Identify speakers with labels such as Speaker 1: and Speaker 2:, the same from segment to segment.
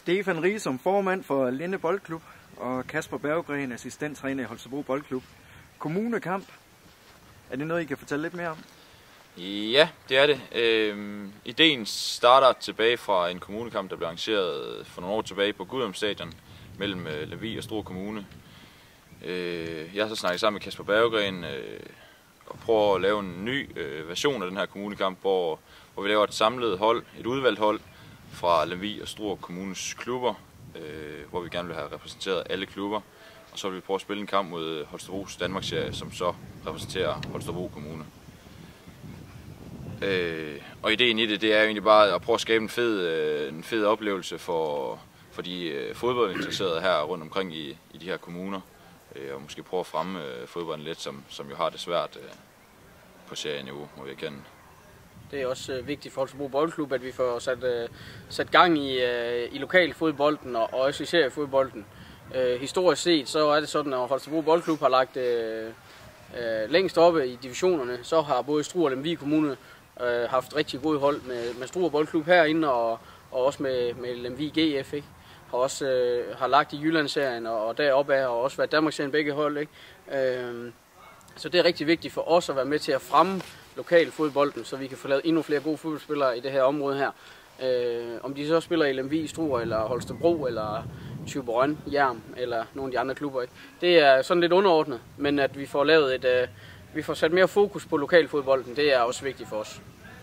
Speaker 1: Stefan Riesum, formand for Linde Boldklub, og Kasper Berggren, assistenttræner i Holstebro Boldklub. Kommunekamp. Er det noget, I kan fortælle lidt mere om?
Speaker 2: Ja, det er det. Ideen starter tilbage fra en kommunekamp, der blev arrangeret for nogle år tilbage på Gudum Stadion mellem Lemvig og Struer Kommune. Jeg har så snakket sammen med Kasper Berggren og prøver at lave en ny version af den her kommunekamp, hvor vi laver et samlet hold, et udvalgt hold fra Lemvig og Struer Kommunes klubber, hvor vi gerne vil have repræsenteret alle klubber. Og så vil vi prøve at spille en kamp mod Holstebros Danmarksserie, som så repræsenterer Holstebro Kommune. Og ideen i det er jo egentlig bare at prøve at skabe en fed oplevelse for de fodboldinteresserede her rundt omkring i de her kommuner. Og måske prøve at fremme fodbolden lidt, som jo har det svært på serieniveau, må vi erkende.
Speaker 3: Det er også vigtigt for Holstebro Boldklub, at vi får sat gang i lokalfodbolden og også i seriefodbolden. Historisk set så er det sådan, at Holstebro Boldklub har lagt længst oppe i divisionerne, så har både Struer og Lemvig Kommune haft rigtig gode hold med Struer Boldklub herinde og også med Lemvig GF, ikke? Har lagt i Jyllandsserien og deroppe af, og også været Danmarksserien begge hold, ikke? Så det er rigtig vigtigt for os at være med til at fremme lokalfodbolden, så vi kan få lavet endnu flere gode fodboldspillere i det her område her. Om de så spiller i Lemvig, Struer eller Holstebro eller Thyborøn, Hjerm eller nogle af de andre klubber, ikke? Det er sådan lidt underordnet, men at vi får lavet vi får sat mere fokus på lokalfodbolden, det er også vigtigt for os.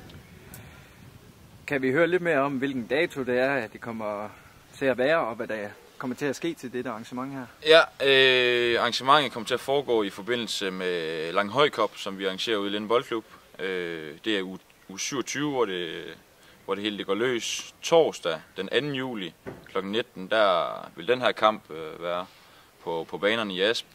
Speaker 1: Kan vi høre lidt mere om, hvilken dato det er, at det kommer til at være, og hvad der kommer til at ske til dette arrangement her?
Speaker 2: Ja, arrangementet kommer til at foregå i forbindelse med Langhøj Cup, som vi arrangerer ude i Linde Boldklub. Det er uge 27, hvor det hele går løs. Torsdag den 2. juli kl. 19, der vil den her kamp være på banerne i Asp.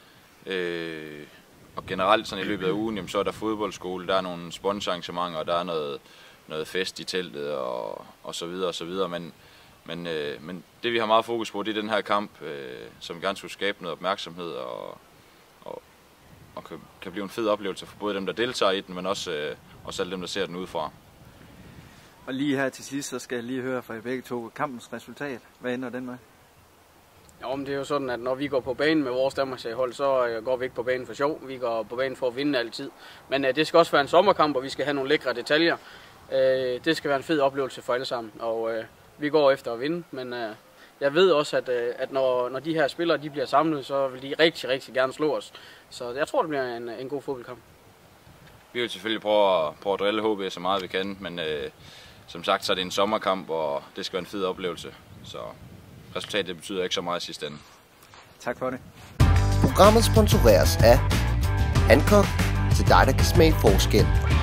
Speaker 2: Og generelt sådan i løbet af ugen, jamen, så er der fodboldskole, der er nogle sponsorarrangementer, og der er noget fest i teltet og så videre og så videre. Men det vi har meget fokus på, det er den her kamp, som gerne skulle skabe noget opmærksomhed og kan blive en fed oplevelse for både dem, der deltager i den, men også alle dem, der ser den udefra.
Speaker 1: Og lige her til sidst, så skal jeg lige høre fra jer begge to kampens resultat. Hvad ender den med?
Speaker 3: Jo, men det er jo sådan, at når vi går på banen med vores Danmarksseriehold, så går vi ikke på banen for sjov. Vi går på banen for at vinde altid. Men det skal også være en sommerkamp, og vi skal have nogle lækre detaljer. Det skal være en fed oplevelse for alle sammen, og vi går efter at vinde. Men jeg ved også, at når de her spillere de bliver samlet, så vil de rigtig, rigtig gerne slå os. Så jeg tror, det bliver en god fodboldkamp.
Speaker 2: Vi vil selvfølgelig prøve at drille HB så meget vi kan, men som sagt, så er det en sommerkamp, og det skal være en fed oplevelse. Så resultatet betyder ikke så meget i sidste ende.
Speaker 1: Tak for det.
Speaker 4: Programmet sponsoreres af Hancock, til dig, der kan smage forskel.